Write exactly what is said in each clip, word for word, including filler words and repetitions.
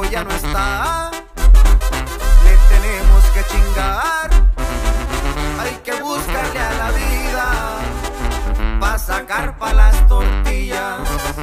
amigo ya no está, le tenemos que chingar. Hay que buscarle a la vida pa' sacar pa' las tortillas.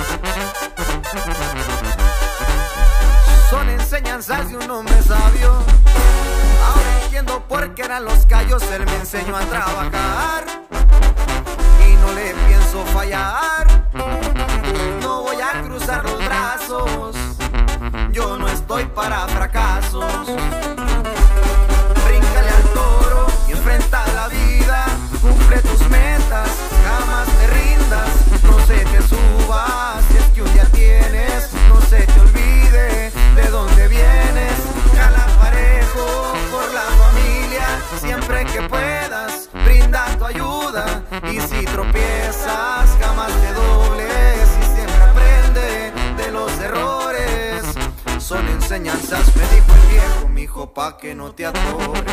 Son enseñanzas de un hombre sabio. Ahora entiendo por qué eran los callos. Él me enseñó a trabajar y no le pienso fallar. No voy a cruzar los brazos, yo no estoy para fracasos. Bríncale al toro y enfrenta la vida. Cumple tus metas, jamás te rindas. No se te subas, si es que un día tienes. No se te olvide de dónde vienes. Jala parejo por la familia. Siempre que puedas, brinda tu ayuda. Y si tropiezas, jamás te dobles. Y siempre aprende de los errores. Son enseñanzas, me dijo el viejo, mijo, pa' que no te atores.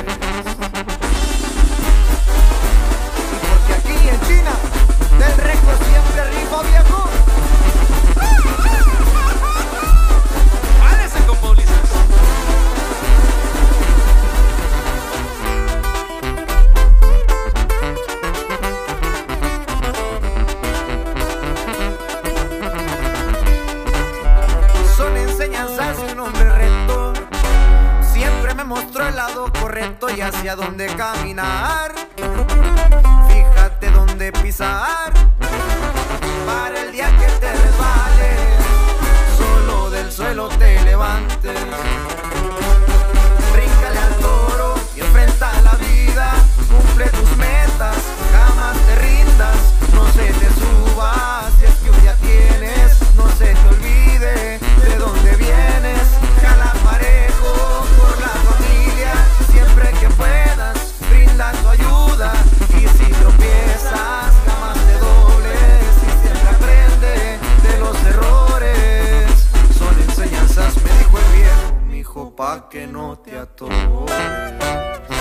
Y porque aquí en China, del récord siempre rifa, viejo. ¡Párese, compa Ulises! Son enseñanzas de un hombre recto. Siempre me mostró el lado correcto y hacia dónde caminar. Fíjate dónde pisar para el día que te resbales, solo del suelo te levantes. Bríncale al toro y enfrenta la vida. Cumple tus metas, jamás te rindas. No se te subas, si es que un día tienes. No se te olvide de dónde vienes. Jala parejo por la familia. Siempre que puedas, brinda tu ayuda. Y si tropiezas, jamás te dobles. Y siempre aprende de los errores. Son enseñanzas, me dijo el viejo, mijo, pa' que no te atores.